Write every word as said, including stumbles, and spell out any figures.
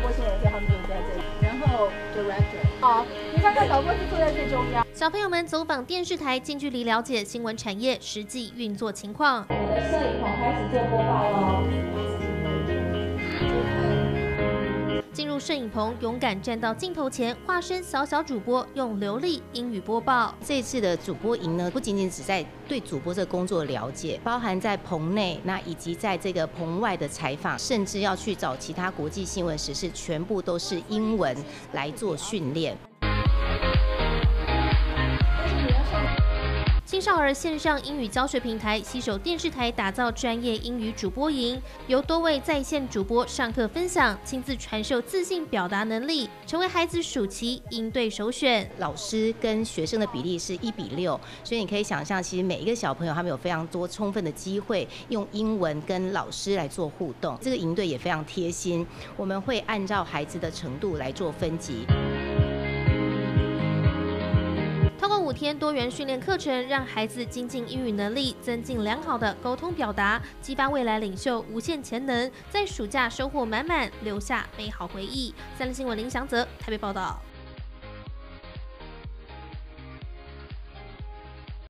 播新闻的时候，他们就在这里。然后 director， 好，你看看导播是坐在最中央。 小朋友们走访电视台，近距离了解新闻产业实际运作情况。 我们的摄影棚开始做播报喽。 进入摄影棚，勇敢站到镜头前，化身小小主播，用流利英语播报。 这一次的主播营呢，不仅仅只在对主播这个工作的了解，包含在棚内，那以及在这个棚外的采访，甚至要去找其他国际新闻时事，全部都是英文来做训练。 青少儿线上英语教学平台携手电视台打造专业英语主播营，由多位在线主播上课分享，亲自传授自信表达能力，成为孩子暑期应对首选。 老师跟学生的比例是一比六，所以你可以想象，其实每一个小朋友他们有非常多充分的机会用英文跟老师来做互动。这个营队也非常贴心，我们会按照孩子的程度来做分级。 通过五天多元训练课程，让孩子精进英语能力，增进良好的沟通表达，激发未来领袖无限潜能，在暑假收获满满，留下美好回忆。三立新闻林祥泽台北报道。